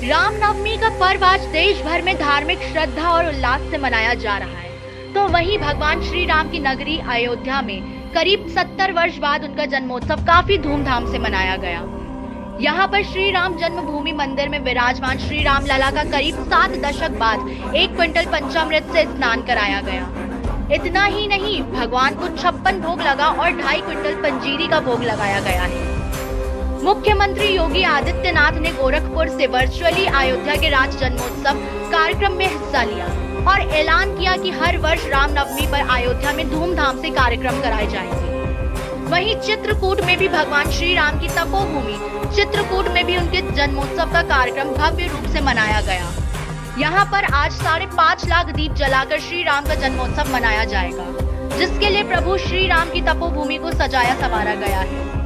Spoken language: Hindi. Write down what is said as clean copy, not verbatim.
रामनवमी का पर्व आज देश भर में धार्मिक श्रद्धा और उल्लास से मनाया जा रहा है। तो वहीं भगवान श्री राम की नगरी अयोध्या में करीब 70 वर्ष बाद उनका जन्मोत्सव काफी धूमधाम से मनाया गया। यहाँ पर श्री राम जन्मभूमि मंदिर में विराजमान श्री राम लला का करीब 7 दशक बाद 1 क्विंटल पंचामृत से स्नान कराया गया। इतना ही नहीं, भगवान को 56 भोग लगा और 2.5 क्विंटल पंजीरी का भोग लगाया गया है। मुख्यमंत्री योगी आदित्यनाथ ने गोरखपुर से वर्चुअली अयोध्या के राज जन्मोत्सव कार्यक्रम में हिस्सा लिया और ऐलान किया कि हर वर्ष रामनवमी पर अयोध्या में धूमधाम से कार्यक्रम कराए जाएंगे। वहीं चित्रकूट में भी भगवान श्री राम की तपोभूमि चित्रकूट में भी उनके जन्मोत्सव का कार्यक्रम भव्य रूप से मनाया गया। यहाँ पर आज 5.5 लाख दीप जलाकर श्री राम का जन्मोत्सव मनाया जाएगा, जिसके लिए प्रभु श्री राम की तपोभूमि को सजाया संवारा गया है।